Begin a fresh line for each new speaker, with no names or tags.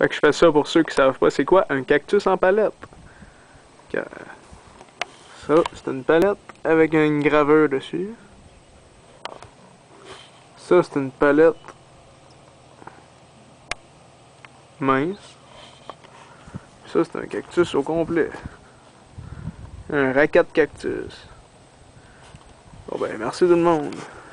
Fait que je fais ça pour ceux qui savent pas c'est quoi un cactus en palette. Ça, c'est une palette avec une graveur dessus. Ça, c'est une palette mince. Ça, c'est un cactus au complet. Un raquette cactus. Bon ben, merci tout le monde.